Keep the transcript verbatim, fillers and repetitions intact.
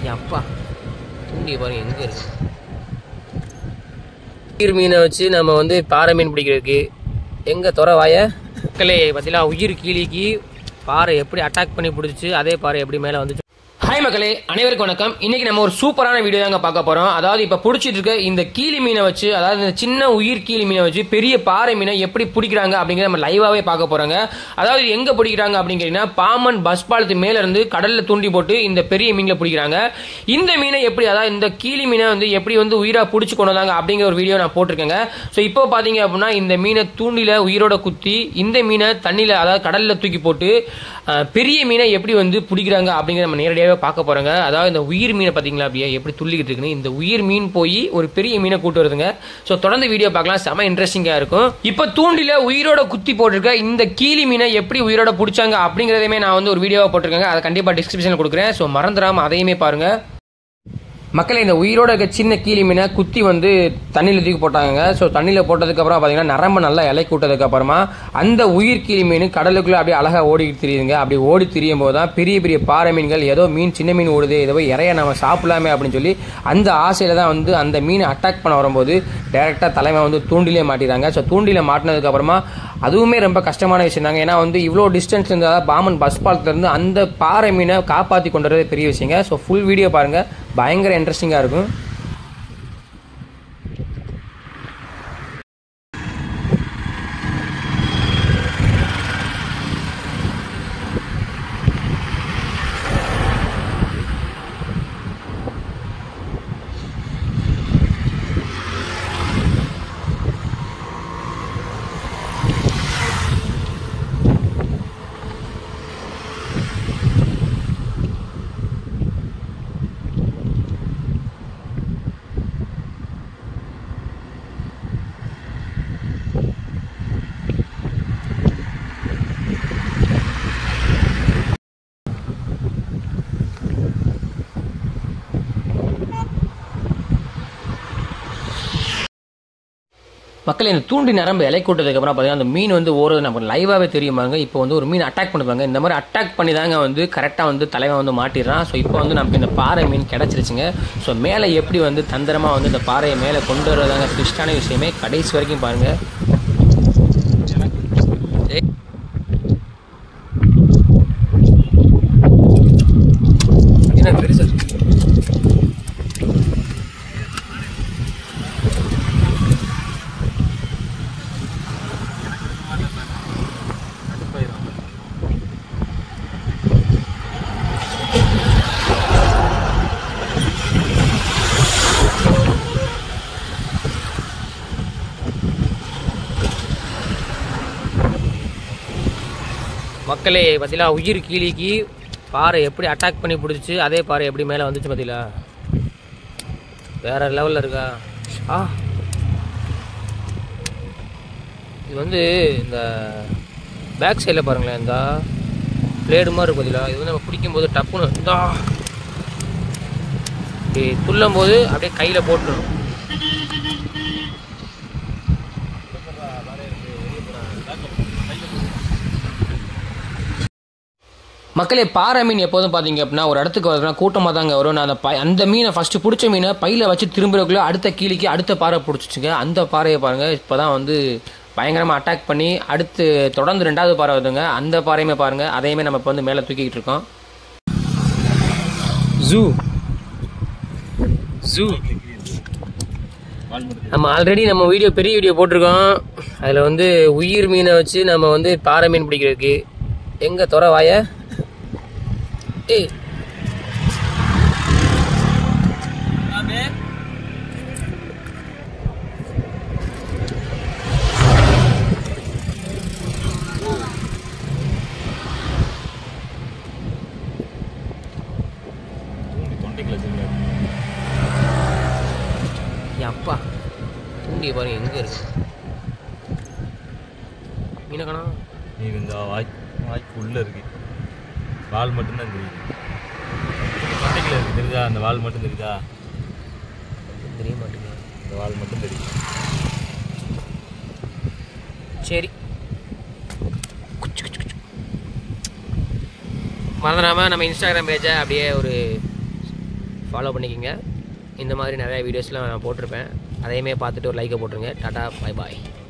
அப்பா தூண்டி பாருங்க எங்க இருக்கு. உயிர் மீனை வச்சு நம்ம வந்து பாறை மீன் பிடிக்கிறதுக்கு எங்க துறை வாய மக்களே பார்த்தீங்களா, உயிர் கீழிக்கு பாறை எப்படி அட்டாக் பண்ணி பிடிச்சி அதே பாறை எப்படி மேலே வந்துச்சு. ஹாய் மக்களே, அனைவருக்கும் வணக்கம். இன்னைக்கு நம்ம ஒரு சூப்பரான வீடியோ தாங்க பார்க்க போறோம். அதாவது இப்ப பிடிச்சிட்டு இருக்க இந்த கீழி மீனை வச்சு, அதாவது இந்த சின்ன உயிர் கீழி மீனை வச்சு பெரிய பாறை மீனை எப்படி பிடிக்கிறாங்க அப்படிங்கிறத நம்ம லைவாவே பார்க்க போறாங்க. அதாவது எங்க பிடிக்கிறாங்க அப்படிங்கிறீங்கன்னா, பாமன் பஸ் பாலத்து மேல இருந்து கடல்ல தூண்டி போட்டு இந்த பெரிய மீன்ல பிடிக்கிறாங்க. இந்த மீனை எப்படி, அதாவது இந்த கீழி மீனை வந்து எப்படி வந்து உயிரா பிடிச்சு கொண்டு வந்தாங்க அப்படிங்கிற ஒரு வீடியோ நான் போட்டிருக்கேங்க. ஸோ இப்போ பாத்தீங்க அப்படின்னா இந்த மீனை தூண்டில உயிரோட குத்தி இந்த மீனை தண்ணியில, அதாவது கடல்ல தூக்கி போட்டு பெரிய மீனை எப்படி வந்து பிடிக்கிறாங்க அப்படிங்கிற நம்ம நேரடியாகவே பார்க்க போறாங்க. அதாவது இந்த உயிர் மீனை பார்த்தீங்களா அப்படியே எப்படி துள்ளிக்கிட்டு இருக்குன்னு, இந்த உயிர் மீன் போய் ஒரு பெரிய மீனை கூட்டு வருதுங்க. ஸோ தொடர்ந்து வீடியோ பார்க்கலாம், செம இன்ட்ரெஸ்டிங்காக இருக்கும். இப்போ தூண்டில உயிரோட குத்தி போட்டிருக்க இந்த கீழி மீனை எப்படி உயிரோட பிடிச்சாங்க அப்படிங்கிறதையுமே நான் வந்து ஒரு வீடியோவை போட்டிருக்கேங்க. அதை கண்டிப்பாக டிஸ்கிரிப்ஷனில் கொடுக்குறேன். ஸோ மறந்துடாம அதையுமே பாருங்க மக்களே. இந்த உயிரோட இருக்க சின்ன கீழி மீனை குத்தி வந்து தண்ணியில் தூக்கி போட்டாங்க. ஸோ தண்ணியில் போட்டதுக்கப்புறம் பார்த்தீங்கன்னா நரம்பு நல்லா இலை கூட்டதுக்கு அப்புறமா அந்த உயிர் கீழி மீன் கடலுக்குள்ளே அப்படியே அழகாக ஓடிக்கிட்டு தெரியுதுங்க. அப்படி ஓடி திரியும் போது தான் பெரிய பெரிய பாறை மீன்கள், ஏதோ மீன் சின்ன மீன் ஓடுது, ஏதோ இறைய நம்ம சாப்பிடலாமே அப்படின்னு சொல்லி அந்த ஆசையில் தான் வந்து அந்த மீனை அட்டாக் பண்ண வரும்போது டைரெக்டாக தலைமை வந்து தூண்டிலே மாட்டிடுறாங்க. ஸோ தூண்டில மாட்டினதுக்கப்புறமா அதுவுமே ரொம்ப கஷ்டமான விஷயம் தாங்க. ஏன்னா வந்து இவ்வளோ டிஸ்டன்ஸ் இருந்தால் பாமன் பஸ் பாலத்துலேருந்து அந்த பாறை மீனை காப்பாற்றி கொண்டு வரது பெரிய விஷயங்க. ஸோ ஃபுல் வீடியோ பாருங்கள், பயங்கர இன்ட்ரெஸ்டிங்காக இருக்கும். மக்கள் இந்த தூண்டி நரம்பு இலை கூட்டதுக்கு அப்புறம் பார்த்தீங்கன்னா அந்த மீன் வந்து ஓடுறது நமக்கு லைவாகவே தெரியுமாங்க. இப்போ வந்து ஒரு மீன் அட்டாக் பண்ணுவாங்க. இந்த மாதிரி அட்டாக் பண்ணி தாங்க வந்து கரெக்டாக வந்து தலைவன் வந்து மாட்டிடுறான். ஸோ இப்போ வந்து நமக்கு இந்த பாறை மீன் கிடச்சிருச்சுங்க. ஸோ மேலே எப்படி வந்து தந்திரமாக வந்து இந்த பாறையை மேலே கொண்டு வரதாங்க ட்விஸ்டான விஷயமே. கடைசி வரைக்கும் பாருங்கள். பெருசு மக்களே பார்த்தீங்களா, உயிர் கீழிக்கு பாறை எப்படி அட்டாக் பண்ணி பிடிச்சி அதே பாறை எப்படி மேலே வந்துச்சு பார்த்தீங்களா, வேற லெவலில் இருக்கா. ஆ இது வந்து இந்த பேக் சைடில் பாருங்களேன், இந்த பிளேடு மாதிரி இருக்கு பார்த்தீங்களா, இது வந்து நம்ம பிடிக்கும்போது டப்புன்னு இந்த அப்படி துள்ளும் போது அப்படியே கையில் போட்டுரும். மக்களே பாறை மீன் எப்போதும் பார்த்தீங்க அப்படின்னா ஒரு இடத்துக்கு வருதுன்னா கூட்டமாக தாங்க வரும். நான் அந்த பை அந்த மீனை ஃபஸ்ட்டு பிடிச்ச மீனை பையில் வச்சு திரும்புறதுக்குள்ளே அடுத்த கீழிக்கு அடுத்த பாறை பிடிச்சிச்சுங்க. அந்த பாறையை பாருங்கள், இப்போ தான் வந்து பயங்கரமாக அட்டாக் பண்ணி அடுத்து தொடர்ந்து ரெண்டாவது பாறை வருதுங்க. அந்த பாறையுமே பாருங்கள், அதையுமே நம்ம இப்போ வந்து மேலே தூக்கிக்கிட்டு இருக்கோம். ஜூ ஜூ நம்ம ஆல்ரெடி நம்ம வீடியோ பெரிய வீடியோ போட்டிருக்கோம். அதில் வந்து உயிர் மீனை வச்சு நம்ம வந்து பாறை மீன் பிடிக்கிறதுக்கு எங்கே துறை வாய ஏய் அப்பா தூண்டி பாருங்க எங்க இருக்கு மீனை காணோம். நீ இந்த வாய் வாய்க்கு உள்ள இருக்கு, வால் மட்டும்தான் தெரியுது. தொண்டைக்குள்ள இருக்கு, தெரியுதா? அந்த வால் மட்டும் தெரியுதா? தெரிய மாட்டேங்குது, இந்த வால் மட்டும் தெரியுது. சரி மறந்துடாமல் நம்ம இன்ஸ்டாகிராம் பேஜை அப்படியே ஒரு ஃபாலோ பண்ணிக்கோங்க. இந்த மாதிரி நிறையா வீடியோஸ்லாம் நான் போட்டிருப்பேன். அதையுமே பார்த்துட்டு ஒரு லைக்கை போட்டுருங்க. டாடா, பை பாய்.